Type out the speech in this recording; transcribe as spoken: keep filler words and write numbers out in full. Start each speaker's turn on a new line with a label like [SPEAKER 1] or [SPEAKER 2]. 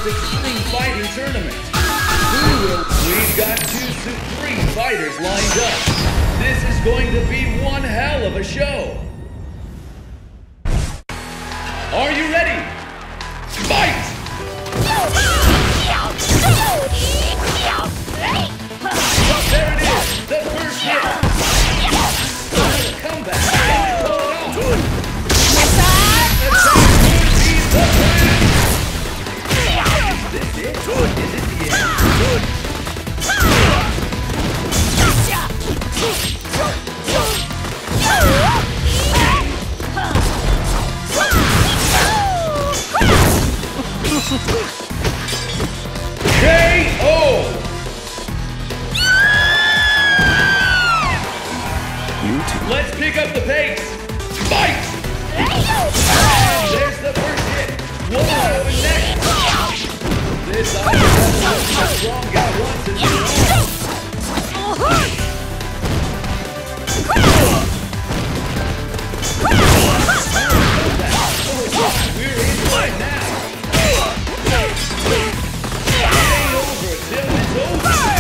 [SPEAKER 1] Extreme Fighting Tournament. Who will... We've got two Supreme Fighters lined up. This is going to be one hell of a show. Are you ready? Fight! There it is, the first hit. Come back and pull it off. Is this it? Is it the end? K O! Let's pick up the pace. Fight! And there's the first hit. What will happen next? This item has a strong guy once in the We're in right now. It ain't over till it's over.